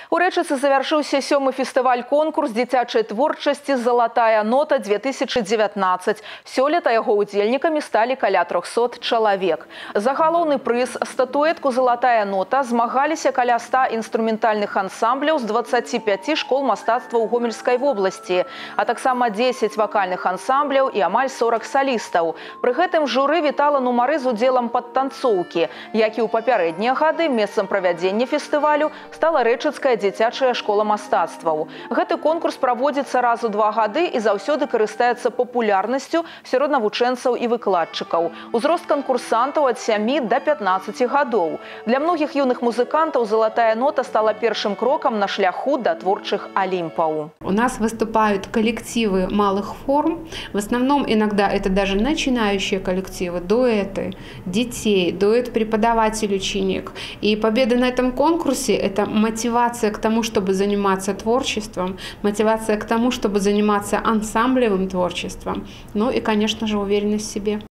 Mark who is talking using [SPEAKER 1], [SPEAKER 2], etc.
[SPEAKER 1] У Рэчыцы завяршыўся 7-й фестываль-конкурс дзіцячай творчасці «Золотая нота-2019». Сёлета яго удзельнікамі сталі каля 300 чалавек. За галоўны прыз статуэтку «Золотая нота» змагаліся каля 100 інструментальных ансамбляў з 25 школ мастацтва ў Гомельскай вобласці, а таксама 10 вакальных ансамбляў і амаль 40 салістаў. Пры гэтым журы вітала нумары з удзелам падтанцоўкі, як і ў папярэднія гады месцам правядзення фестывалю стала Рэчыцкая дзіцячая школа мастацтваў. Гэты конкурс праводзіцца раз у 2 гады і заўсёды карыстаецца папулярнасцю сярод навучэнцаў і выкладчыкаў. Узрост канкурсантаў ад 7 до 15 гадоў. Для многіх юных музыкантаў «Золотая нота» стала першым крокам на шляху да творчых олимпаў.
[SPEAKER 2] У нас выступают коллективы малых форм. В основном иногда это даже начинающие коллективы, дуэты, детей, дуэт преподаватель-ученик. И победа на этом конкурсе – это мотивация к тому, чтобы заниматься творчеством, мотивация к тому, чтобы заниматься ансамблевым творчеством, ну и, конечно же, уверенность в себе.